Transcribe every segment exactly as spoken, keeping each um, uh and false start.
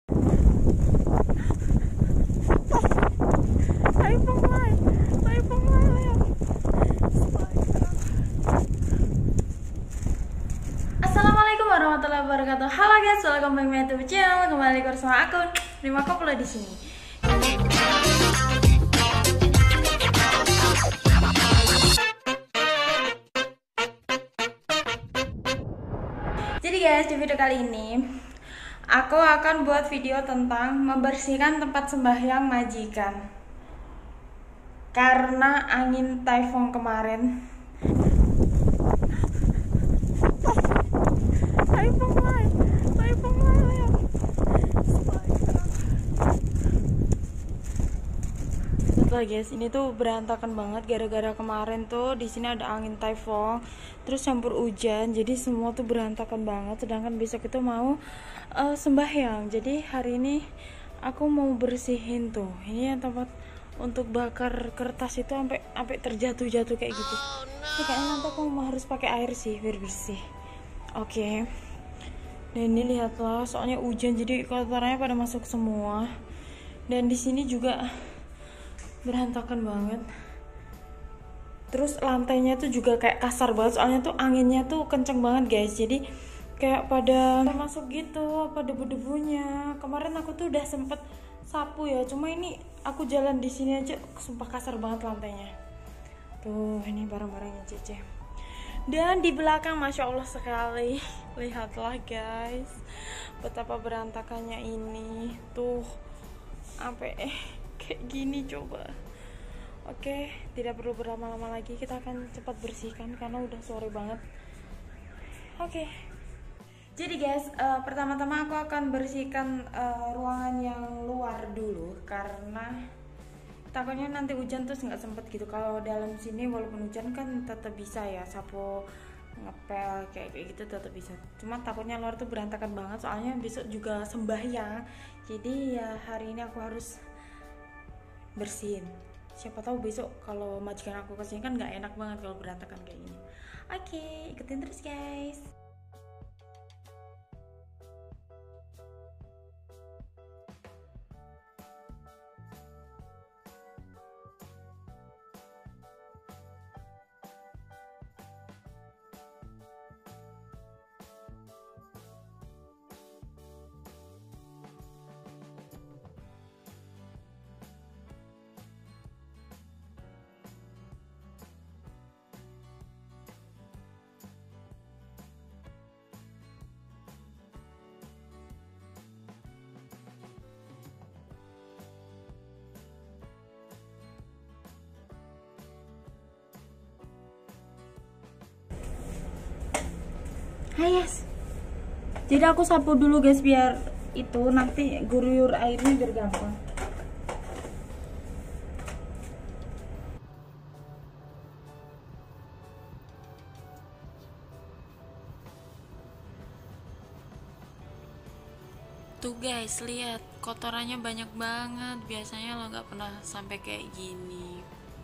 Typhoon Lai, Typhoon Lai lihat. Assalamualaikum warahmatullahi wabarakatuh. Halo guys, welcome back to my YouTube channel. Kembali bersama aku Rima Koplo di sini. Jadi guys, di video kali ini aku akan buat video tentang membersihkan tempat sembahyang majikan. Karena angin typhoon kemarin. Typhoon Lai, Typhoon Lai lihat. Betul guys, ini tuh berantakan banget gara-gara kemarin tuh di sini ada angin typhoon, terus campur hujan, jadi semua tuh berantakan banget. Sedangkan besok itu mau uh, sembahyang, jadi hari ini aku mau bersihin tuh. Ini yang tempat untuk bakar kertas itu sampai sampai terjatuh-jatuh kayak gitu. Ini kayaknya nanti aku mau harus pakai air sih biar bersih. Oke. Okay. Dan ini lihatlah, soalnya hujan jadi kotorannya pada masuk semua. Dan di sini juga berantakan banget. Terus lantainya tuh juga kayak kasar banget, soalnya tuh anginnya tuh kenceng banget guys. Jadi kayak pada masuk gitu, apa debu-debunya. Kemarin aku tuh udah sempet sapu ya, cuma ini aku jalan di sini aja sumpah kasar banget lantainya. Tuh ini barang-barangnya Cece. Dan di belakang masya Allah sekali, lihatlah guys betapa berantakannya ini. Tuh sampai eh kayak gini coba. Oke, tidak perlu berlama-lama lagi, kita akan cepat bersihkan karena udah sore banget. Oke, jadi guys, uh, pertama-tama aku akan bersihkan uh, ruangan yang luar dulu karena takutnya nanti hujan terus nggak sempet gitu. Kalau dalam sini walaupun hujan kan tetap bisa ya sapu ngepel kayak gitu tetap bisa. Cuma takutnya luar tuh berantakan banget soalnya besok juga sembahyang. Jadi ya hari ini aku harus bersihin. Siapa tahu besok kalau majikan aku kesini kan nggak enak banget kalau berantakan kayak gini. Oke, ikutin terus guys. Hai guys, jadi aku sapu dulu guys biar itu nanti guruyur airnya biar gampang. Tuh guys, lihat kotorannya banyak banget. Biasanya lo nggak pernah sampai kayak gini.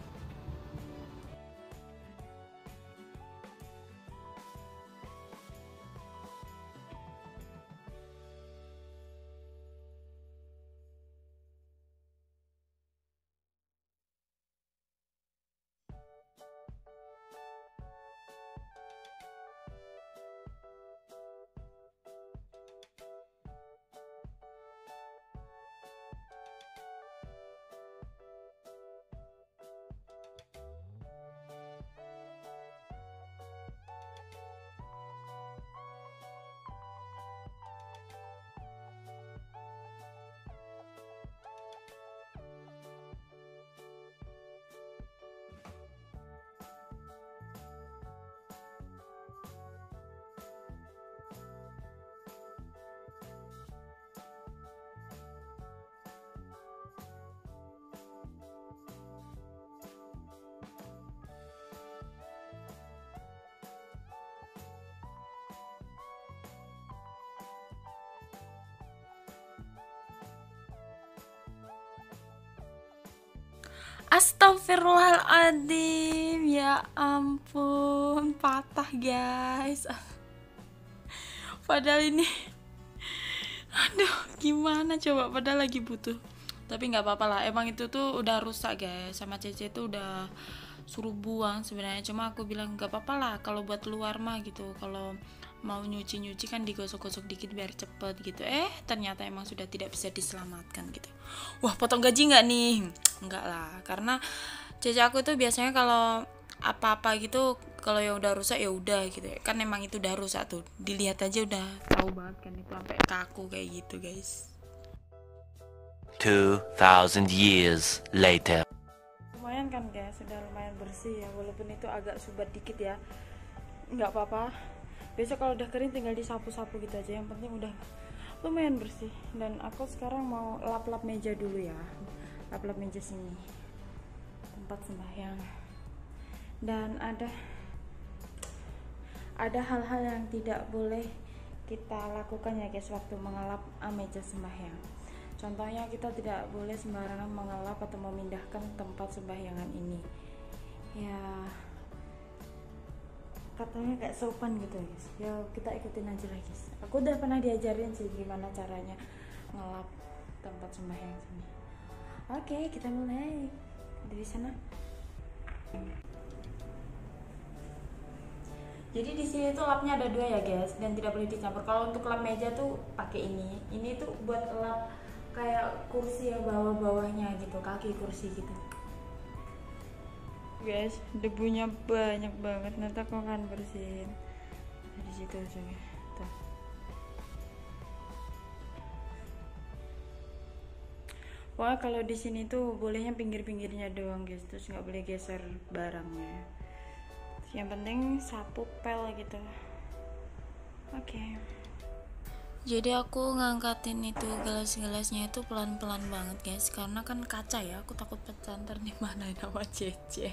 Astagfirullahaladzim, ya ampun, patah guys. Padahal ini Aduh, gimana coba, padahal lagi butuh. Tapi nggak apa-apa lah, emang itu tuh udah rusak guys, sama Cece tuh udah suruh buang sebenarnya. Cuma aku bilang nggak apa-apa lah kalau buat luar mah gitu, kalau mau nyuci-nyuci kan digosok-gosok dikit biar cepet gitu. Eh ternyata emang sudah tidak bisa diselamatkan gitu. Wah, potong gaji nggak nih? Enggak lah, karena Cece aku tuh biasanya kalau apa-apa gitu, kalau yang udah rusak ya udah gitu ya. Kan emang itu udah rusak tuh, dilihat aja udah tahu banget kan itu sampai kaku kayak gitu guys. Two thousand years later. Lumayan kan guys, sudah lumayan bersih ya, walaupun itu agak subat dikit ya, nggak apa-apa. Besok kalau udah kering tinggal disapu-sapu gitu aja, yang penting udah lumayan bersih. Dan aku sekarang mau lap-lap meja dulu ya, lap-lap meja sini, tempat sembahyang. Dan ada ada hal-hal yang tidak boleh kita lakukan ya guys waktu mengelap meja sembahyang. Contohnya kita tidak boleh sembarangan mengelap atau memindahkan tempat sembahyangan ini. Ya katanya kayak sopan gitu guys. Ya kita ikutin aja lah guys. Aku udah pernah diajarin sih gimana caranya ngelap tempat sembahyang sini. Oke, kita mulai dari sana. Jadi di sini tuh lapnya ada dua ya guys, dan tidak boleh dicampur. Kalau untuk lap meja tuh pakai ini. Ini tuh buat lap kayak kursi yang bawah-bawahnya gitu, kaki kursi gitu. Guys, debunya banyak banget, nanti aku akan bersihin dari situ aja. Tuh. Wah, kalau di sini tuh bolehnya pinggir-pinggirnya doang guys, terus nggak boleh geser barangnya. Yang penting sapu pel gitu. Oke. Okay. Jadi aku ngangkatin itu gelas-gelasnya itu pelan-pelan banget guys, karena kan kaca ya, aku takut pecah ntar dimarahin sama Cece.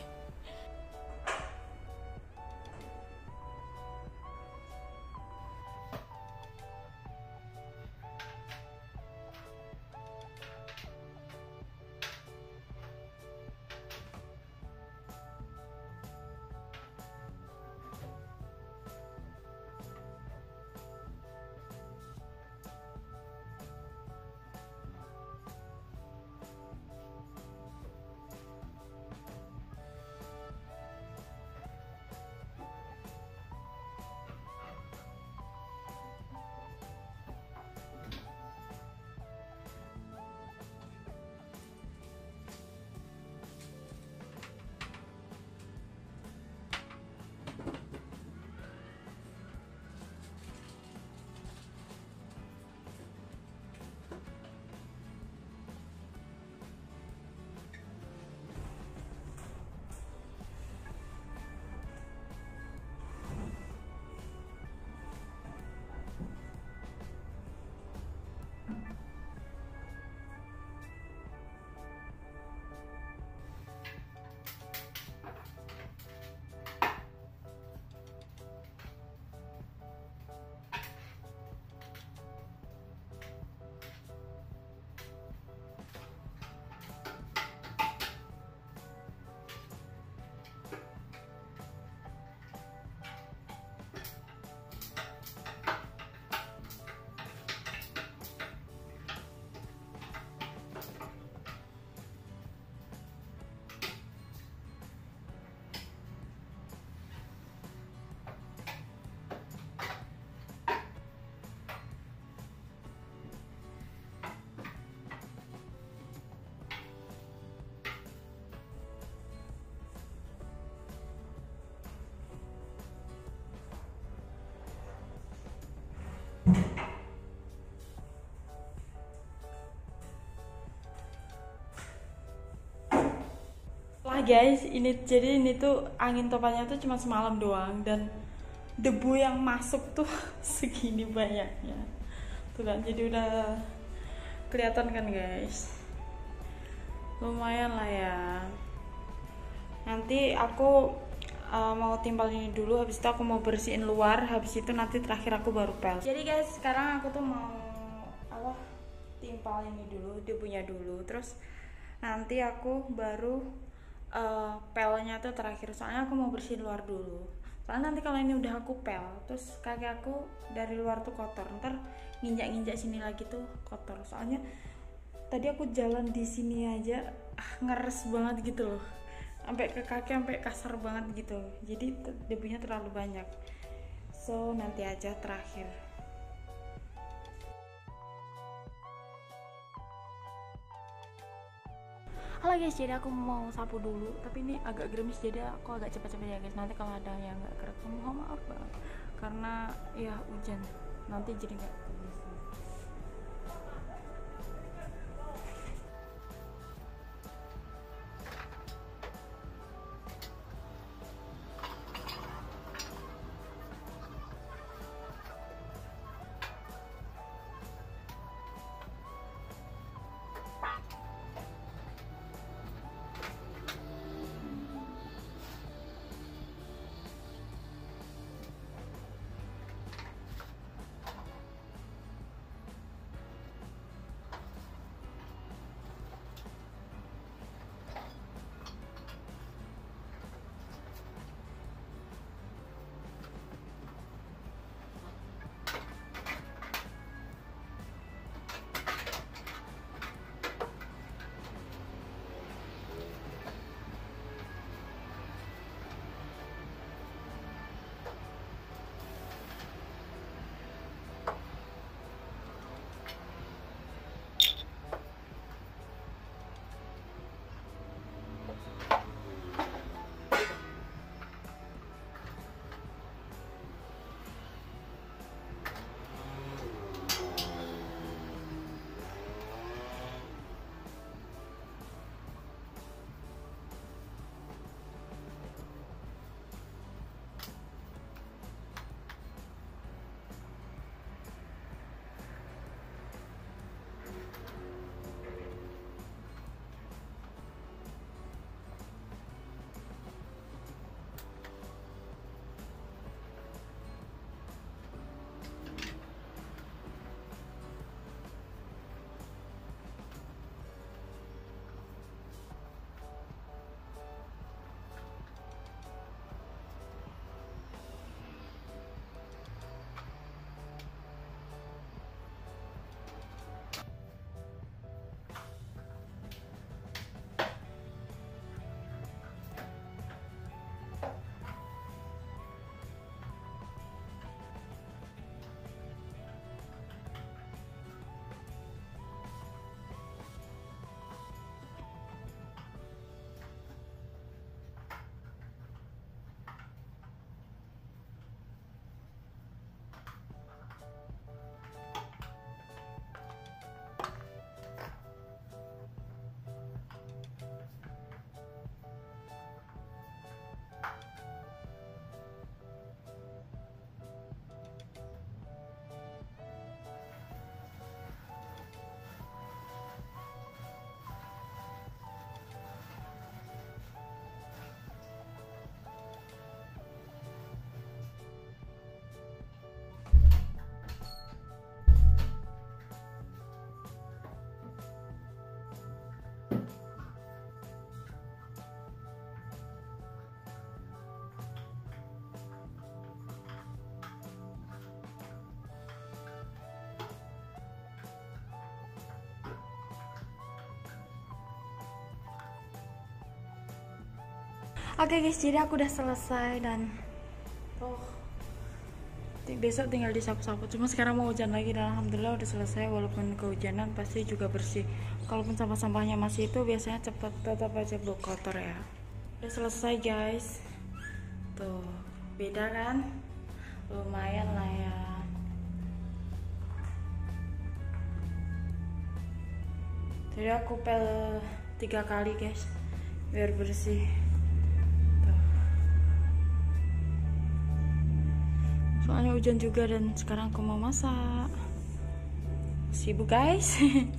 Lah guys, ini jadi ini tuh angin topannya tuh cuma semalam doang, dan debu yang masuk tuh segini banyaknya. Tuh kan, jadi udah kelihatan kan guys. Lumayan lah ya. Nanti aku uh, mau timpal ini dulu, habis itu aku mau bersihin luar, habis itu nanti terakhir aku baru pel. Jadi guys, sekarang aku tuh mau apa? Timpal ini dulu, debunya dulu, terus nanti aku baru uh, pelnya tuh terakhir, soalnya aku mau bersihin luar dulu. Soalnya nanti kalau ini udah aku pel, terus kaki aku dari luar tuh kotor, ntar nginjak-nginjak sini lagi tuh kotor. Soalnya tadi aku jalan di sini aja ah, ngeres banget gitu loh, sampai ke kaki sampai kasar banget gitu, jadi debunya terlalu banyak. So nanti aja terakhir. Halo guys, jadi aku mau sapu dulu, tapi ini agak gerimis jadi aku agak cepat-cepat ya guys. Nanti kalau ada yang nggak kerekam mohon maaf banget, karena ya hujan nanti jadi nggak kebiasaan. Oke guys, jadi aku udah selesai dan oh besok tinggal disapu-sapu. Cuma sekarang mau hujan lagi dan alhamdulillah udah selesai. Walaupun kehujanan pasti juga bersih. Kalaupun sampah-sampahnya masih itu biasanya cepet tetap aja bau kotor ya. Udah selesai guys. Tuh beda kan? Lumayan lah ya. Jadi aku pel tiga kali guys biar bersih. Soalnya hujan juga dan sekarang aku mau masak. Sibuk guys.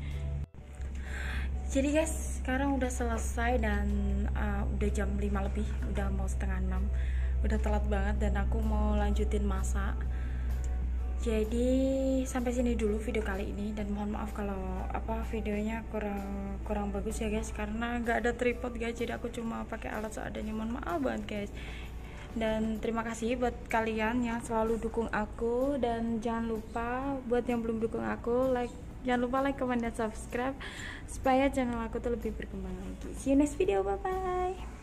Jadi guys, sekarang udah selesai dan uh, udah jam lima lebih, udah mau setengah enam. Udah telat banget dan aku mau lanjutin masak. Jadi sampai sini dulu video kali ini dan mohon maaf kalau apa videonya kurang kurang bagus ya guys, karena nggak ada tripod guys. Jadi aku cuma pakai alat seadanya, mohon maaf banget guys. Dan terima kasih buat kalian yang selalu dukung aku, dan jangan lupa buat yang belum dukung aku, like, jangan lupa like, comment, dan subscribe supaya channel aku tuh lebih berkembang lagi. See you next video, bye bye.